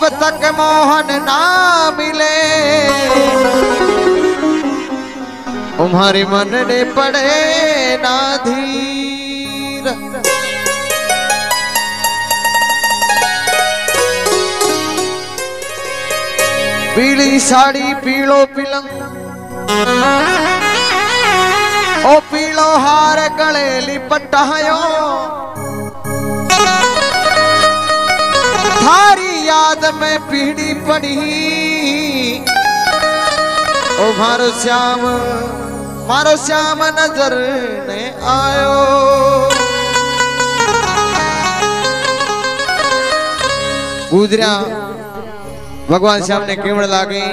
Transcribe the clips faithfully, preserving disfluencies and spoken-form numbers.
जब तक मोहन ना मिले तुम्हारी मन ने पड़े ना धीर। पीली साड़ी पीलो पिलंग ओ पीलो हार गले लिपटायो थारी याद में पीड़ी पड़ी ओ मारो श्याम मारो श्याम नजर ने आयो। गुजरिया भगवान श्याम ने केवड़ लागी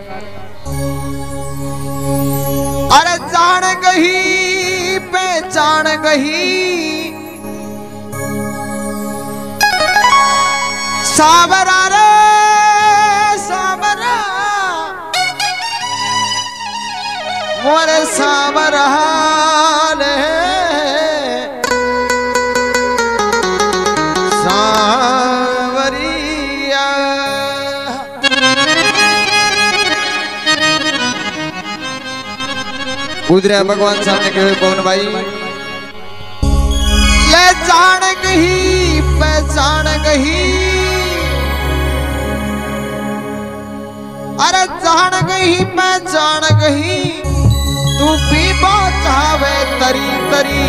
अरे जान गही पहचान गही सावरा रे सावरा मोरे सावरा ले सावरिया। गुजरिया भगवान सामने कहे पवन भाई ले जान गही पहचान गही अरे जान गही पहचान गही तू भी चावे तरी तरी।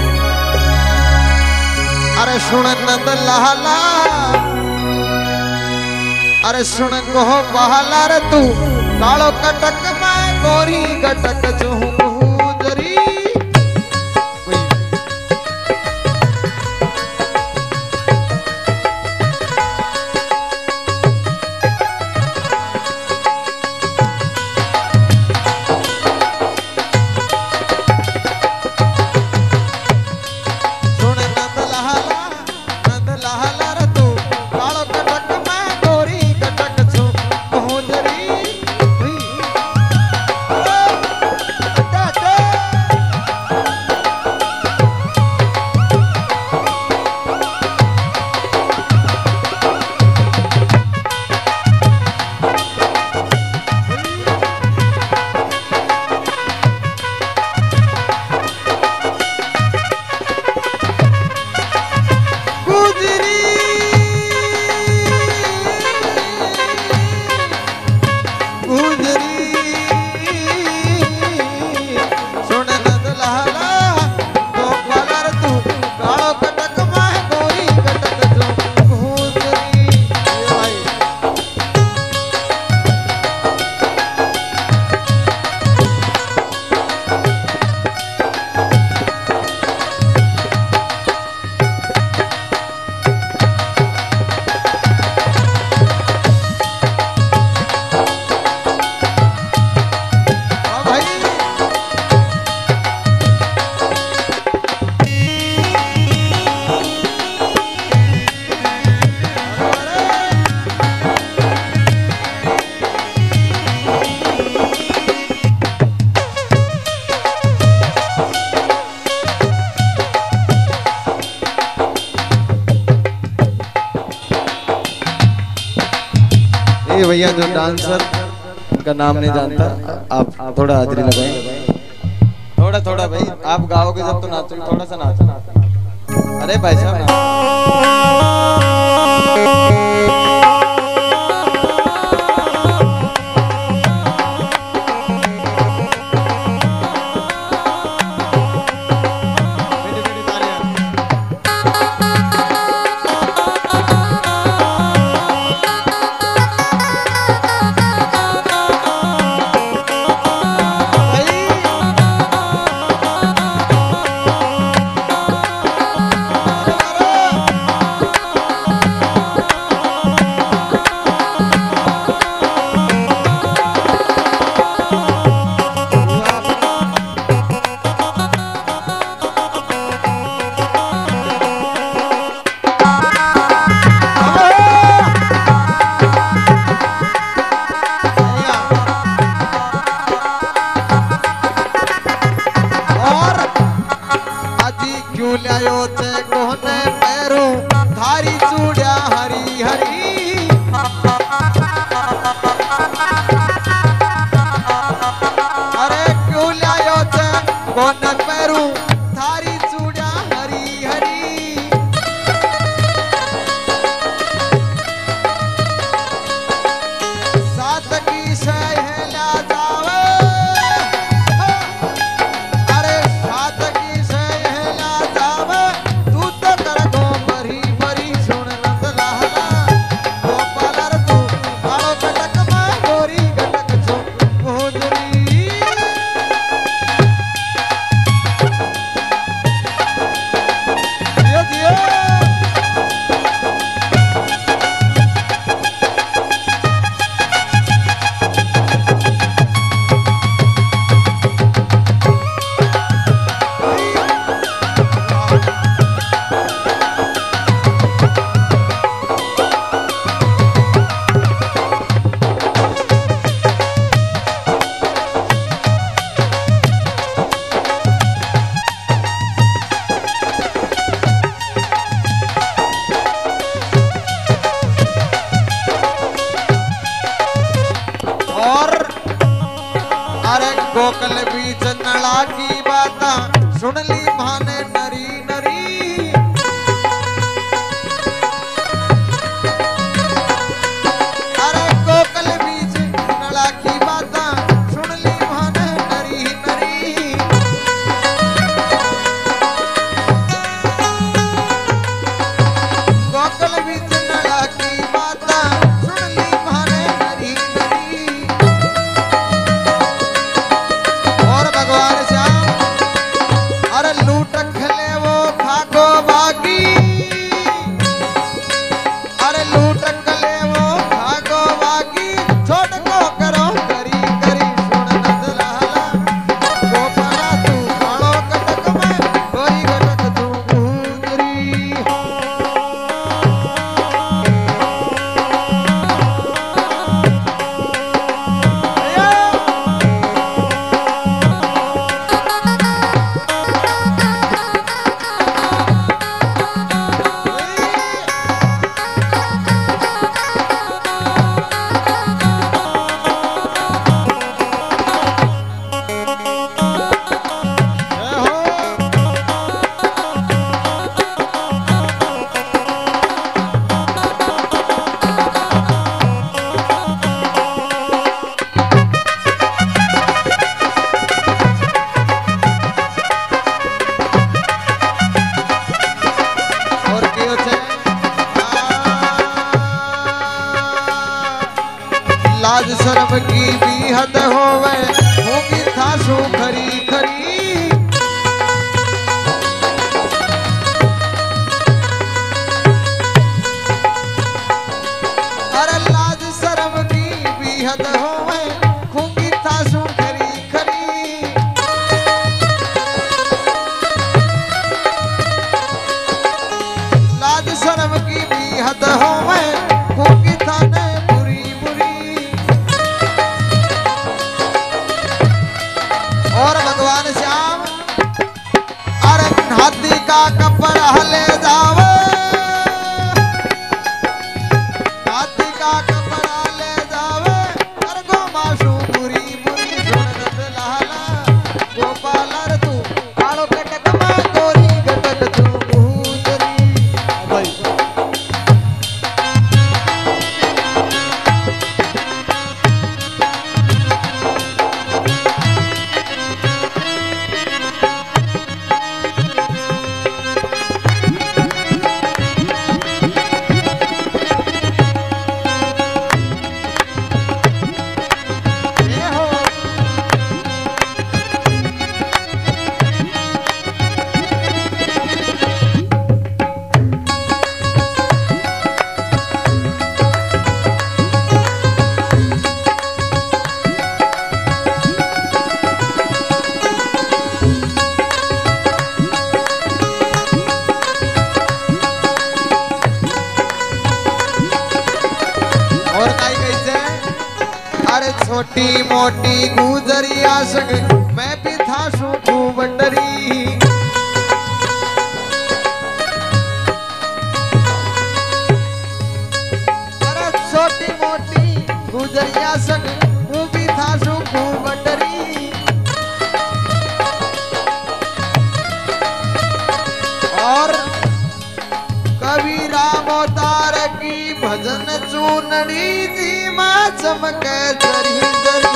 अरे सुन नंद लाला अरे सुन कहो बहाला रे तू कालो कटक मैं गोरी कटक चूहू ये भैया जो डांसर का नाम नहीं जानता आप थोड़ा हाजिरी लगाएं थोड़ा थोड़ा भाई आप गाओगे जब तो नाचो थोड़ा सा नाचो। अरे भाई साहब ल्यायो ते कोने पैरों थारी चूड़िया हरी हरी। थारी चूड़ा हरी हरी सात की सहला जावे अरे सात की सहला जावे तू तो कर गो बरी बरी सुन नंद लाला गोपाल रे तू कालो कटक में गोरी कटक छो भोजरी दियो दियो और अरे गोकल बीच नला की बात सुन ली माने नरी नरी अरे गोकल बीच नला की बात सुन ली माने नरी नरी गोकल बीच नला की बात सुन ली माने नरी नरी और भगवान श्याम अरे लूट खले वो खाको बागी अरे लूट खले वो खाको बागी छोड़ को करो करी करी सुन नंद लाला गोपाला तू कालो कटक में गोरी कटक तू भूतरी और क्यों छे लाज शर्म की भी हद होवे होगी थासू खरी खरी अरे लाज शर्म की भी हद होवे होगी थासू खरी खरी लाज शर्म की भी हद होवे होगी थाने बुरी बुरी और भगवान श्याम अरे हाथी का कपड़ा ले जावे हाथी का कपड़ा ले जावे अरे गो मासू बुरी बुरी सुन नंद लाला गोपाल रे तू कालो कटक में गोरी कटक तू भूतरी भाई ये हो और काई कैसे अरे छोटी मोटी गुजरिया सग मैं भी था सू खूब डरी अरे छोटी मोटी गुजरिया संग वो भी था सु खूब डरी चूनड़ी थी माँ चमके जरी जरी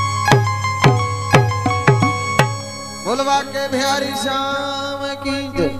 के बिहारी श्याम की